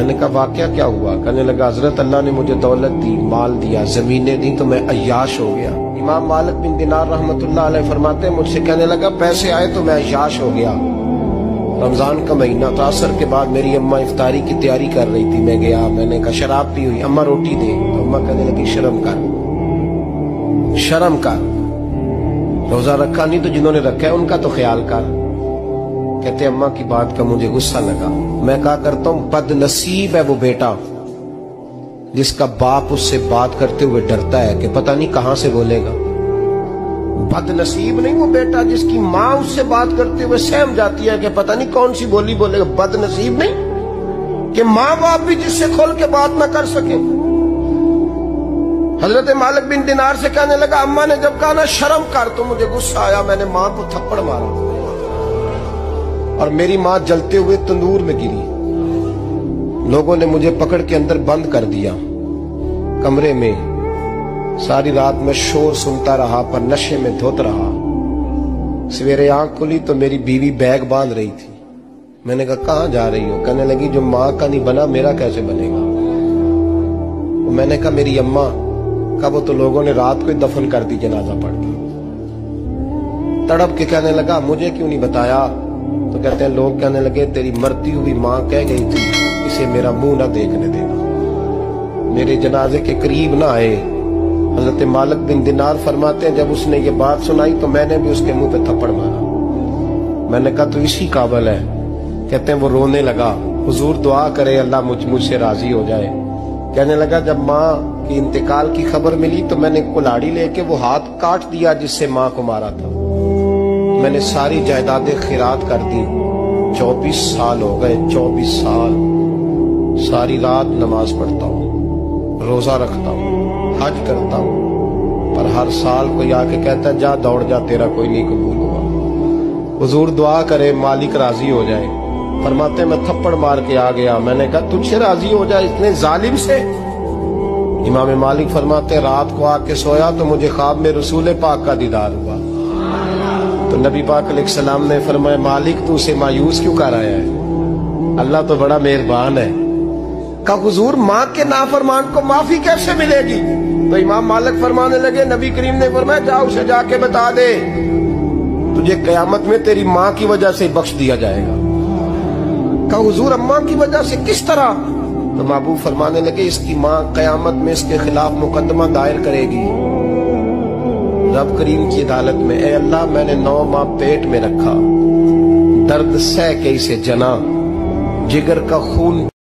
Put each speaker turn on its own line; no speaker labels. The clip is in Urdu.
میں نے کہا واقعہ کیا ہوا؟ کہنے لگا حضرت اللہ نے مجھے دولت دی، مال دیا، زمینیں دی تو میں عیاش ہو گیا۔ امام مالک بن دینار رحمت اللہ علیہ فرماتے ہیں مجھ سے کہنے لگا پیسے آئے تو میں عیاش ہو گیا۔ رمضان کا مہینہ تھا، عصر کے بعد میری اماں افطاری کی تیاری کر رہی تھی، میں گیا، میں نے کہا شراب پی ہوئی، اماں روٹی دے، تو اماں کہنے لگی شرم کر، شرم کر، روزہ رکھا نہیں تو جنہوں نے رکھا ہے ان کا تو خیال کر۔ کہتے اماں کی بات کا مجھے غصہ لگا، میں کہا کرتا ہوں بد نصیب ہے وہ بیٹا جس کا باپ اس سے بات کرتے ہوئے ڈرتا ہے کہ پتہ نہیں کہاں سے بولے گا۔ بد نصیب نہیں وہ بیٹا جس کی ماں اس سے بات کرتے ہوئے سہم جاتی ہے کہ پتہ نہیں کون سی بولی بولے گا۔ بد نصیب نہیں کہ ماں باپ بھی جس سے کھول کے بات نہ کر سکے۔ حضرت مالک بن دینار سے کہنے لگا اماں نے جب کہا نا شرم کر تو مجھے غصہ آیا، میں نے ماں کو تھپڑ مارا اور میری ماں جلتے ہوئے تندور میں گری۔ لوگوں نے مجھے پکڑ کے اندر بند کر دیا کمرے میں، ساری رات میں شور سنتا رہا پر نشے میں دھوت رہا۔ سویرے آنکھ کھلی تو میری بیوی بیگ باندھ رہی تھی۔ میں نے کہا کہاں جا رہی ہو؟ کہنے لگی جو ماں کا نہیں بنا میرا کیسے بنے گا؟ میں نے کہا میری اماں کا وہ تو لوگوں نے رات کو ہی دفن کر دی جنازہ پڑھ کے۔ تڑپ کے کہنے لگا مجھے کیوں نہیں بتایا؟ تو کہتے ہیں لوگ کہنے لگے تیری مرتی ہوئی ماں کہہ گئی تھی اسے میرا منہ نہ دیکھنے دینا، میرے جنازے کے قریب نہ آئے۔ حضرت مالک بن دینار فرماتے ہیں جب اس نے یہ بات سنائی تو میں نے بھی اس کے منہ پہ تھپڑ مارا۔ میں نے کہا تو اسی قابل ہے۔ کہتے ہیں وہ رونے لگا، حضور دعا کرے اللہ مجھ سے راضی ہو جائے۔ کہنے لگا جب ماں کی انتقال کی خبر ملی تو میں نے کلاڑی لے کے وہ ہاتھ کاٹ دیا جس سے ماں کو مارا تھا۔ میں نے ساری جائیدادیں خیرات کر دی۔ 24 سال ہو گئے، 24 سال ساری رات نماز پڑھتا ہوں، روزہ رکھتا ہوں، حج کرتا ہوں، پر ہر سال کوئی آ کے کہتا ہے جا دوڑ جا تیرا کوئی نہیں قبول ہوا۔ حضور دعا کرے مالک راضی ہو جائے۔ فرماتے میں تھپڑ مار کے آ گیا، میں نے کہا تجھ سے راضی ہو جائے اتنے ظالم سے؟ امام مالک فرماتے رات کو آ کے سویا تو مجھے خواب میں رسول پاک کا دیدار ہوا تو نبی پاک علیہ السلام نے فرمایا مالک تو اسے مایوس کیوں کر آیا ہے؟ اللہ تو بڑا مہربان ہے۔ کہا حضور ماں کے نافرمان کو معافی کیسے ملے گی؟ تو امام مالک فرمانے لگے نبی کریم نے فرمایا جا اسے جا کے بتا دے تجھے قیامت میں تیری ماں کی وجہ سے بخش دیا جائے گا۔ کہا حضور اماں کی وجہ سے کس طرح؟ تو محبوب فرمانے لگے اس کی ماں قیامت میں اس کے خلاف مقدمہ دائر کرے گی رب کریم کی عدالت میں، اے اللہ میں نے 9 ماہ پیٹ میں رکھا، درد سہ کے اسے جنا، جگر کا خون